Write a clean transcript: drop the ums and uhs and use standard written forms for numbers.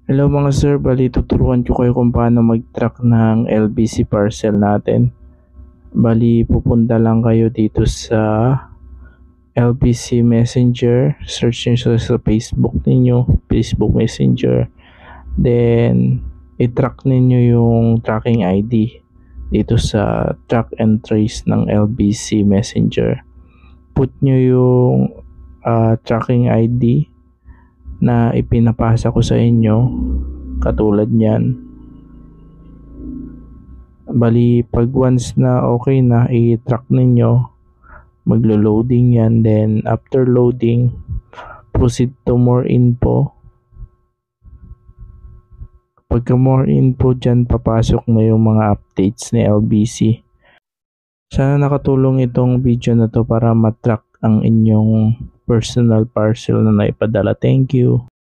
Hello mga sir, bali tuturuan ko kayo kung paano mag-track ng LBC parcel natin. Bali pupunta lang kayo dito sa LBC Messenger, search nyo sa Facebook ninyo, Facebook Messenger. Then i-track ninyo yung tracking ID dito sa track and trace ng LBC Messenger. Put nyo yung tracking ID na ipinapasa ko sa inyo, katulad niyan. Bali pag once na okay na, i-track ninyo, maglo-loading yan. Then after loading, proceed to more info. Pagka more info dyan, papasok na yung mga updates ni LBC. Sana nakatulong itong video na to para matrack ang inyong personal parcel na naipadala. Thank you.